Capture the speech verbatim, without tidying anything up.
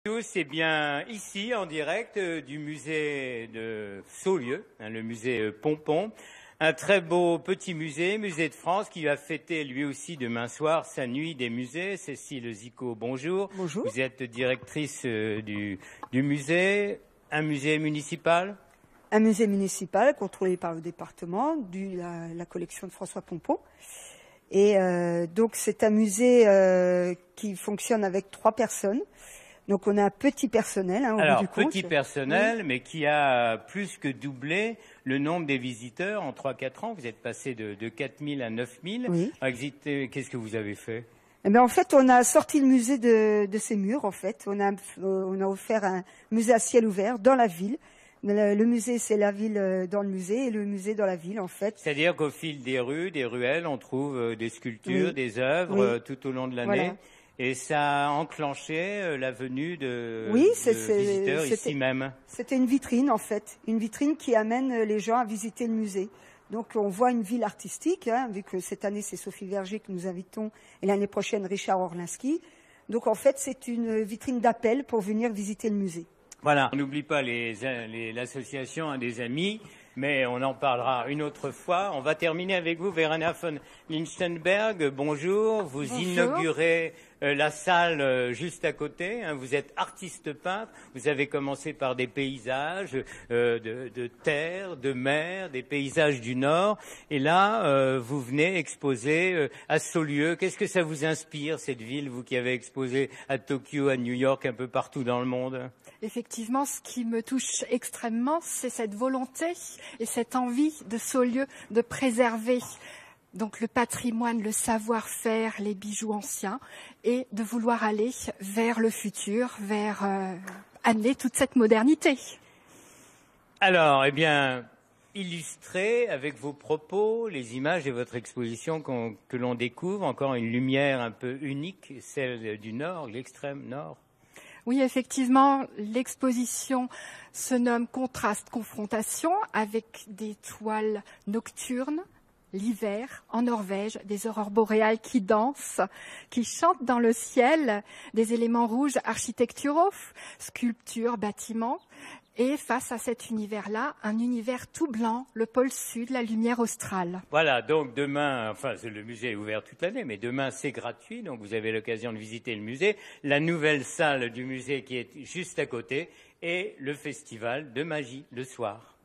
C'est bien ici en direct euh, du musée de Saulieu, hein, le musée euh, Pompon, un très beau petit musée, musée de France, qui va fêter lui aussi demain soir sa nuit des musées. Cécile Zico, bonjour. Bonjour. Vous êtes directrice euh, du, du musée, un musée municipal. Un musée municipal contrôlé par le département, du, la, la collection de François Pompon. Et euh, donc c'est un musée euh, qui fonctionne avec trois personnes. Donc on a un petit personnel, hein, au Alors, bout du compte. petit personnel, oui. mais qui a plus que doublé le nombre des visiteurs en trois quatre ans. Vous êtes passé de, de quatre mille à neuf mille. Oui. Qu'est-ce que vous avez fait? Eh bien, en fait, on a sorti le musée de, de ses murs. En fait, on a, on a offert un musée à ciel ouvert dans la ville. Le, le musée, c'est la ville dans le musée et le musée dans la ville, en fait. C'est-à-dire qu'au fil des rues, des ruelles, on trouve des sculptures, oui. des œuvres oui. tout au long de l'année. Voilà. Et ça a enclenché la venue de, oui, de visiteurs ici même. C'était une vitrine, en fait. Une vitrine qui amène les gens à visiter le musée. Donc on voit une ville artistique, hein, vu que cette année c'est Sophie Verger que nous invitons et l'année prochaine Richard Orlinski. Donc en fait c'est une vitrine d'appel pour venir visiter le musée. Voilà, on n'oublie pas l'association hein, des amis, mais on en parlera une autre fois. On va terminer avec vous, Verena von Lichtenberg. Bonjour, vous Bonjour. inaugurez euh, la salle euh, juste à côté. Hein. Vous êtes artiste peintre. Vous avez commencé par des paysages euh, de, de terre, de mer, des paysages du Nord. Et là, euh, vous venez exposer euh, à Saulieu. Qu'est-ce que ça vous inspire, cette ville, vous qui avez exposé à Tokyo, à New York, un peu partout dans le monde? Effectivement, ce qui me touche extrêmement, c'est cette volonté et cette envie de Saulieu de préserver donc le patrimoine, le savoir-faire, les bijoux anciens, et de vouloir aller vers le futur, vers euh, amener toute cette modernité. Alors, eh bien, illustrez avec vos propos les images de votre exposition qu'on, que l'on découvre, encore une lumière un peu unique, celle du Nord, l'extrême Nord. Oui, effectivement, l'exposition se nomme Contraste, Confrontation, avec des toiles nocturnes, l'hiver, en Norvège, des aurores boréales qui dansent, qui chantent dans le ciel, des éléments rouges architecturaux, sculptures, bâtiments. Et face à cet univers-là, un univers tout blanc, le pôle sud, la lumière australe. Voilà, donc demain, enfin le musée est ouvert toute l'année, mais demain c'est gratuit, donc vous avez l'occasion de visiter le musée, la nouvelle salle du musée qui est juste à côté, et le festival de magie le soir.